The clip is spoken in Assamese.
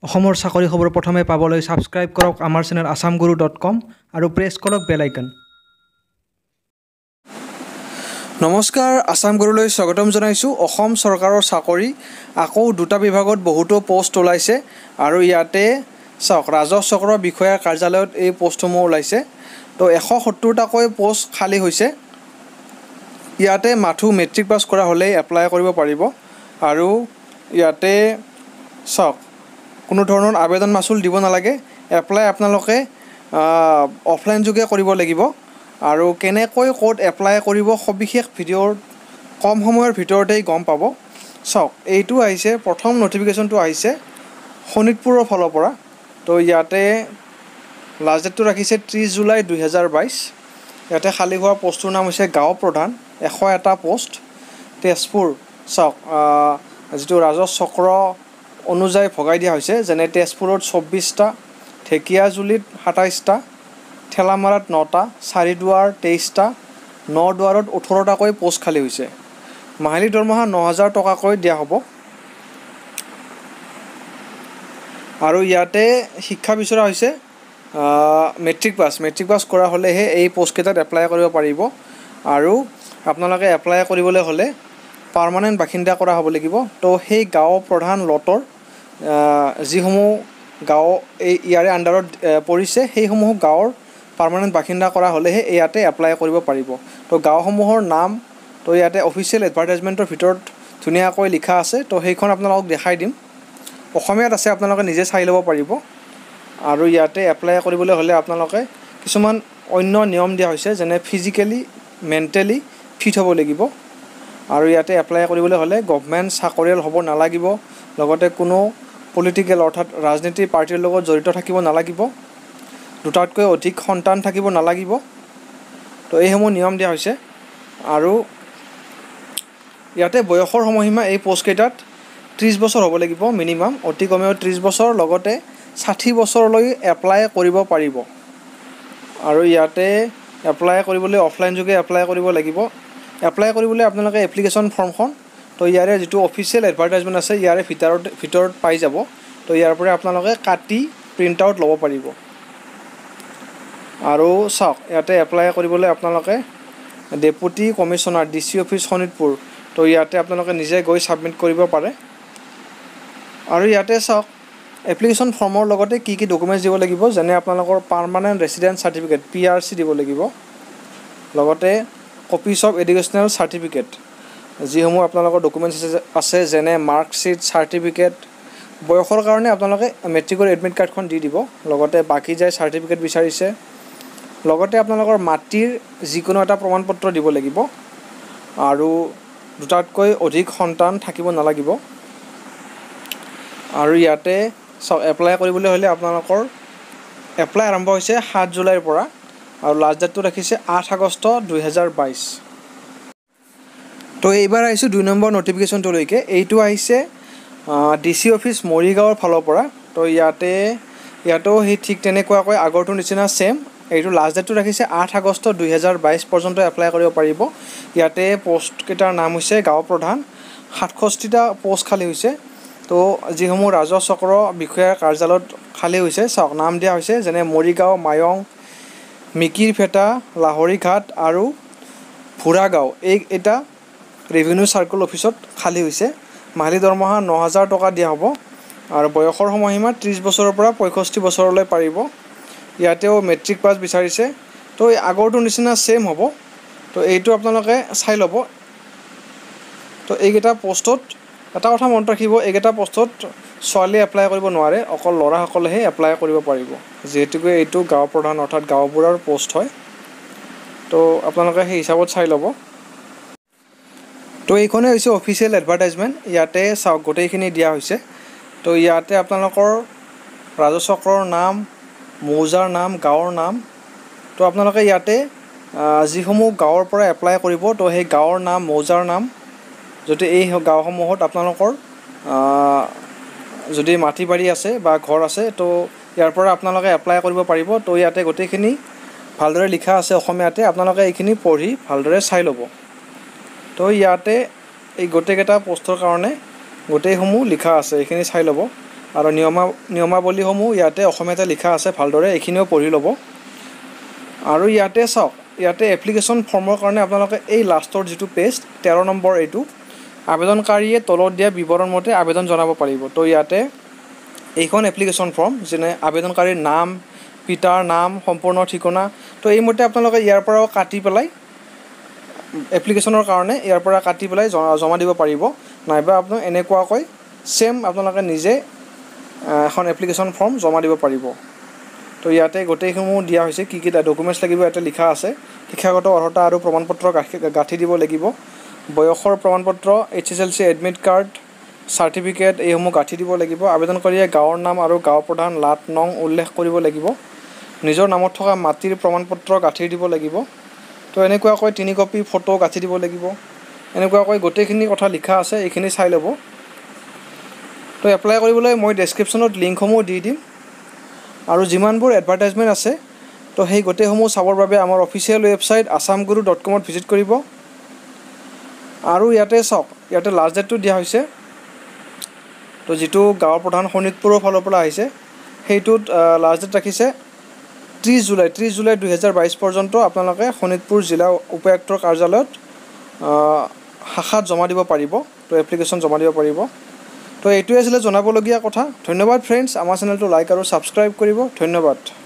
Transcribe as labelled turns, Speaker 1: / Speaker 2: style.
Speaker 1: অসমৰ চাকৰি খবৰ প্ৰথমে পাবলৈ সাবস্ক্ৰাইব কৰক আমাৰ চেনেল assamguru.com আৰু প্ৰেছ কৰক বেল আইকন।
Speaker 2: নমস্কাৰ, আসাম গুৰুলৈ স্বাগতম জনাইছোঁ। অসম চৰকাৰৰ চাকৰি আকৌ দুটা বিভাগত বহুতো পোষ্ট ওলাইছে আৰু ইয়াতে চাওক ৰাজহ চক্ৰ বিষয়াৰ কাৰ্যালয়ত এই পোষ্টসমূহ ওলাইছে। তো 170টাকৈ পোষ্ট খালী হৈছে। ইয়াতে মাথো মেট্ৰিক পাছ কৰা হ'লেই এপ্লাই কৰিব পাৰিব আৰু ইয়াতে চাওক কোনো ধৰণৰ আবেদন মাচুল দিব নালাগে। এপ্লাই আপোনালোকে অফলাইন যোগে কৰিব লাগিব আৰু কেনেকৈ ক'ত এপ্লাই কৰিব সবিশেষ ভিডিঅ'ৰ কম সময়ৰ ভিতৰতেই গম পাব। চাওক এইটো আহিছে প্ৰথম নটিফিকেশ্যনটো আহিছে শোণিতপুৰৰ ফালৰ পৰা। তো ইয়াতে লাষ্ট ডেটটো ৰাখিছে 30 জুলাই 2022। ইয়াতে খালী হোৱা পোষ্টটোৰ নাম হৈছে গাঁও প্ৰধান 101টা পোষ্ট তেজপুৰ। চাওক যিটো ৰাজহ চক্ৰ অনুযায়ী ভগাই দিয়া হৈছে, যেনে তেজপুৰত 24টা, ঢেকিয়াজুলিত 27টা, থেলামাৰাত 9টা, চাৰিদুৱাৰ 23টা, নদুৱাৰত 18টাকৈ পোষ্ট খালী হৈছে। মাহিলী দৰমহা 9,000 টকাকৈ দিয়া হ'ব আৰু ইয়াতে শিক্ষা বিচৰা হৈছে মেট্ৰিক পাছ কৰা হ'লেহে এই পোষ্টকেইটাত এপ্লাই কৰিব পাৰিব আৰু আপোনালোকে এপ্লাই কৰিবলৈ হ'লে পাৰ্মানেণ্ট বাসিন্দা কৰা হ'ব লাগিব। তো সেই গাঁও প্ৰধান লটৰ যিসমূহ গাঁও ইয়াৰে আণ্ডাৰত পৰিছে সেইসমূহ গাঁৱৰ পাৰ্মানেণ্ট বাসিন্দা কৰা হ'লেহে ইয়াতে এপ্লাই কৰিব পাৰিব। তো গাঁওসমূহৰ নাম তো ইয়াতে অফিচিয়েল এডভাৰটাইজমেণ্টৰ ভিতৰত ধুনীয়াকৈ লিখা আছে। তো সেইখন আপোনালোকক দেখাই দিম, অসমীয়াত আছে, আপোনালোকে নিজে চাই ল'ব পাৰিব। আৰু ইয়াতে এপ্লাই কৰিবলৈ হ'লে আপোনালোকে কিছুমান অন্য নিয়ম দিয়া হৈছে, যেনে ফিজিকেলি মেণ্টেলি ফিট হ'ব লাগিব আৰু ইয়াতে এপ্লাই কৰিবলৈ হ'লে গভমেণ্ট চাকৰিয়াল হ'ব নালাগিব, লগতে কোনো পলিটিকেল অৰ্থাৎ ৰাজনীতিৰ পাৰ্টিৰ লগত জড়িত থাকিব নালাগিব, দুটাতকৈ অধিক সন্তান থাকিব নালাগিব। তো এইসমূহ নিয়ম দিয়া হৈছে আৰু ইয়াতে বয়সৰ সময়সীমা এই পোষ্টকেইটাত 30 বছৰ হ'ব লাগিব মিনিমাম, অতি কমেও 30 বছৰ, লগতে 60 বছৰলৈ এপ্লাই কৰিব পাৰিব। আৰু ইয়াতে এপ্লাই কৰিবলৈ অফলাইন যোগে এপ্লাই কৰিব লাগিব। এপ্লাই কৰিবলৈ আপোনালোকে এপ্লিকেশ্যন ফৰ্মখন তো ইয়াৰে যিটো অফিচিয়েল এডভাৰটাইজমেণ্ট আছে ইয়াৰে ভিতৰত পাই যাব। তো ইয়াৰ পৰা আপোনালোকে কাটি প্ৰিণ্ট আউট ল'ব পাৰিব। আৰু চাওক ইয়াতে এপ্লাই কৰিবলৈ আপোনালোকে deputy commissioner DC office Sonitpur, তো ইয়াতে আপোনালোকে নিজে গৈ ছাবমিট কৰিব পাৰে। আৰু ইয়াতে চাওক এপ্লিকেশ্যন ফৰ্মৰ লগতে কি কি ডকুমেণ্টছ দিব লাগিব, যেনে আপোনালোকৰ পাৰ্মানেণ্ট ৰেচিডেণ্ট চাৰ্টিফিকেট PRC দিব লাগিব, লগতে কপিছ অফ এডুকেশ্যনেল চাৰ্টিফিকেট যিসমূহ আপোনালোকৰ ডকুমেণ্টছ আছে, যেনে মাৰ্কশ্বিট, চাৰ্টিফিকেট। বয়সৰ কাৰণে আপোনালোকে মেট্ৰিকৰ এডমিট কাৰ্ডখন দি দিব, লগতে বাকী যায় চাৰ্টিফিকেট বিচাৰিছে, লগতে আপোনালোকৰ মাটিৰ যিকোনো এটা প্ৰমাণ পত্ৰ দিব লাগিব আৰু দুটাতকৈ অধিক সন্তান থাকিব নালাগিব। আৰু ইয়াতে চাওক এপ্লাই কৰিবলৈ হ'লে আপোনালোকৰ এপ্লাই আৰম্ভ হৈছে 7 জুলাইৰ পৰা আৰু লাষ্ট ডেটটো ৰাখিছে 8 আগষ্ট 2022। তো এইবাৰ আহিছোঁ 2 নম্বৰ নটিফিকেশ্যনটোলৈকে। এইটো আহিছে DC অফিচ মৰিগাঁৱৰ ফালৰ পৰা। তো ইয়াতেও সেই ঠিক তেনেকুৱাকৈ আগৰটোৰ নিচিনা ছেম। এইটো লাষ্ট ডেটটো ৰাখিছে 8 আগষ্ট 2022 পৰ্যন্ত এপ্লাই কৰিব পাৰিব। ইয়াতে পোষ্টকেইটাৰ নাম হৈছে গাঁও প্ৰধান, 67টা পোষ্ট খালী হৈছে। তো যিসমূহ ৰাজহ চক্ৰ বিষয়াৰ কাৰ্যালয়ত খালী হৈছে চাওক নাম দিয়া হৈছে, যেনে মৰিগাঁও, মায়ং, মিকিৰভেটা, লাহৰিঘাট আৰু ভুৰাগাঁও। এইকেইটা ৰেভিনিউ চাৰ্কল অফিচত খালী হৈছে। মাহিলী দৰমহা 9,000 টকা দিয়া হ'ব আৰু বয়সৰ সময়সীমা 30 বছৰৰ পৰা 65 বছৰলৈ পাৰিব। ইয়াতেও মেট্ৰিক পাছ বিচাৰিছে। তো আগৰটোৰ নিচিনা ছেম হ'ব। তো এইটো আপোনালোকে চাই ল'ব। তো এইকেইটা পোষ্টত এটা কথা মনত ৰাখিব, এইকেইটা পোষ্টত ছোৱালীয়ে এপ্লাই কৰিব নোৱাৰে, অকল ল'ৰাসকলেহে এপ্লাই কৰিব পাৰিব, যিহেতুকে এইটো গাঁও প্ৰধান অৰ্থাৎ গাঁওবুঢ়াৰ পোষ্ট হয়। তো আপোনালোকে সেই হিচাপত চাই ল'ব। তো এইখনেই হৈছে অফিচিয়েল এডভাৰটাইজমেণ্ট। ইয়াতে চাওক গোটেইখিনি দিয়া হৈছে। তো ইয়াতে আপোনালোকৰ ৰাজহ চক্ৰৰ নাম, মৌজাৰ নাম, গাঁৱৰ নাম। তো আপোনালোকে ইয়াতে যিসমূহ গাঁৱৰ পৰা এপ্লাই কৰিব, তো সেই গাঁৱৰ নাম, মৌজাৰ নাম, যদি এই গাঁওসমূহত আপোনালোকৰ যদি মাটি বাৰী আছে বা ঘৰ আছে, তো ইয়াৰ পৰা আপোনালোকে এপ্লাই কৰিব পাৰিব। তো ইয়াতে গোটেইখিনি ভালদৰে লিখা আছে অসমীয়াতে, আপোনালোকে এইখিনি পঢ়ি ভালদৰে চাই ল'ব। তো ইয়াতে এই গোটেইকেইটা পোষ্টৰ কাৰণে গোটেইসমূহ লিখা আছে, এইখিনি চাই ল'ব। আৰু নিয়মাৱলীসমূহ ইয়াতে অসমীয়াতে লিখা আছে ভালদৰে এইখিনিও পঢ়ি ল'ব আৰু ইয়াতে চাওক ইয়াতে এপ্লিকেশ্যন ফৰ্মৰ কাৰণে আপোনালোকে এই লাষ্টৰ যিটো পেজ 13 নম্বৰ এইটো আবেদনকাৰীয়ে তলত দিয়া বিৱৰণ মতে আবেদন জনাব পাৰিব তো ইয়াতে এইখন এপ্লিকেশ্যন ফৰ্ম যেনে আবেদনকাৰীৰ নাম পিতাৰ নাম সম্পূৰ্ণ ঠিকনা তো এইমতে আপোনালোকে ইয়াৰ পৰাও কাটি পেলাই এপ্লিকেশ্যনৰ কাৰণে ইয়াৰ পৰা কাটি পেলাই জমা দিব পাৰিব নাইবা আপুনি এনেকুৱাকৈ সেম আপোনালোকে নিজে এখন এপ্লিকেশ্যন ফৰ্ম জমা দিব পাৰিব তো ইয়াতে গোটেইসমূহ দিয়া হৈছে কি ডকুমেণ্টছ লাগিব ইয়াতে লিখা আছে শিক্ষাগত অৰ্হতা আৰু প্ৰমাণপত্ৰ গাঁঠি দিব লাগিব বয়সৰ প্ৰমাণপত্ৰ HSLC এডমিট কাৰ্ড চাৰ্টিফিকেট এইসমূহ গাঁঠি দিব লাগিব আবেদনকাৰীয়ে গাঁৱৰ নাম আৰু গাঁও প্ৰধান লাট নং উল্লেখ কৰিব লাগিব নিজৰ নামত থকা মাটিৰ প্ৰমাণপত্ৰ গাঁঠি দিব লাগিব তো এনেকুৱাকৈ 3 কপি ফটো গাঁঠি দিব লাগিব এনেকুৱাকৈ গোটেইখিনি কথা লিখা আছে এইখিনি চাই ল'ব তো এপ্লাই কৰিবলৈ মই ডেছক্ৰিপশ্যনত লিংকসমূহ দি দিম আৰু যিমানবোৰ এডভাৰটাইজমেণ্ট আছে তো সেই গোটেইসমূহ চাবৰ বাবে আমাৰ অফিচিয়েল ৱেবছাইট assamguru.com ভিজিট কৰিব আৰু ইয়াতে চাওক ইয়াতে লাষ্ট ডেটটো দিয়া হৈছে তো যিটো গাঁৱৰ প্ৰধান শোণিতপুৰৰ ফালৰ পৰা আহিছে সেইটোত লাষ্ট ডেট ৰাখিছে 30 জুলাই 2022 পৰ্যন্ত আপোনালোকে শোণিতপুৰ জিলা উপায়ুক্তৰ কাৰ্যালয়ত শাখাত জমা দিব পাৰিব তো এপ্লিকেশ্যন জমা দিব পাৰিব তো এইটোৱে আছিলে জনাবলগীয়া কথা ধন্যবাদ ফ্ৰেণ্ডছ আমাৰ চেনেলটো লাইক আৰু ছাবস্ক্ৰাইব কৰিব ধন্যবাদ